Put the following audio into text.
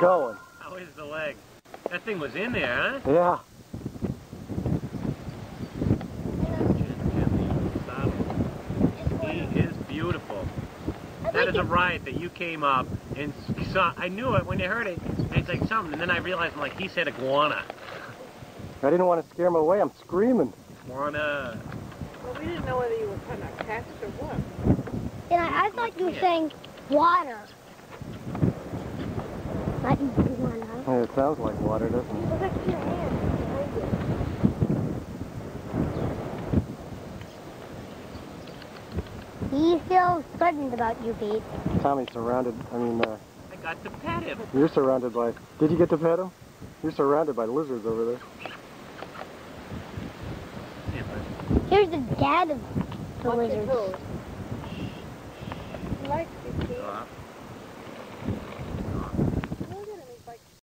going. How is the leg? That thing was in there, huh? Yeah. He is beautiful. That is a riot that you came up and saw. I knew it when you heard it. It's like something, and then I realized, I'm like, he said iguana. I didn't want to scare him away. I'm screaming. Iguana. Well, we didn't know whether you were kind of catch or what. Yeah, I thought you were saying water. Not iguana. Yeah, it sounds like water, doesn't it? Look at your hand behind you. He feels threatened about you, Pete. Tommy's surrounded. I got to pet him. You're surrounded by... Did you get to pet him? You're surrounded by lizards over there. Yeah, Here's the dad of the Watch your lizards. toes.